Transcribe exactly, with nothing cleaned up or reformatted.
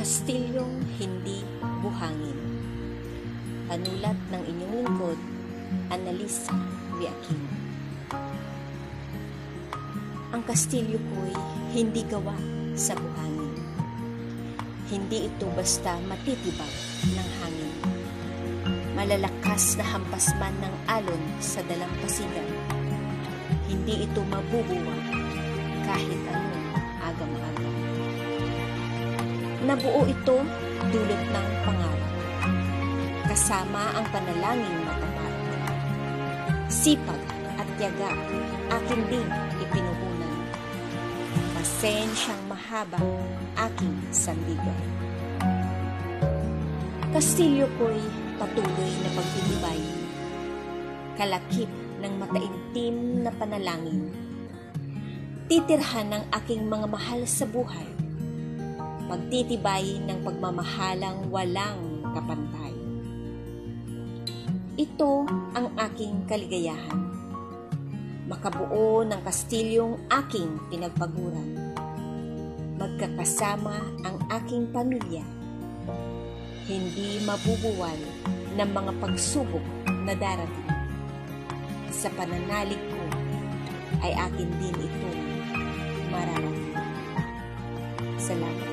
Kastilyong Hindi Buhangin. Panulat ng inyong lingkod, Annalisa V. Aquino. Ang kastilyo ko'y hindi gawa sa buhangin. Hindi ito basta matitibag ng hangin. Malalakas na hampas man ng alon sa dalampasigan. Hindi ito mabubuwag kahit anong agam-agam. Nabuo ito dulot ng pangarap, kasama ang panalangin matapat. Sipag at tiyaga akin din ipinuhunan. Pasensyang mahaba aking sandigan. Kastilyo ko'y patuloy na pagtitibay, kalakip ng mataimtim na panalangin. Titirhan ng aking mga mahal sa buhay, pagtitibay ng pagmamahalang walang kapantay. Ito ang aking kaligayahan, makabuo ng kastilyong aking pinagpaguran, magkakasama ang aking pamilya, hindi mabubuwal ng mga pagsubok na darating. Sa pananalig ko ay akin din itong mararating. Salamat.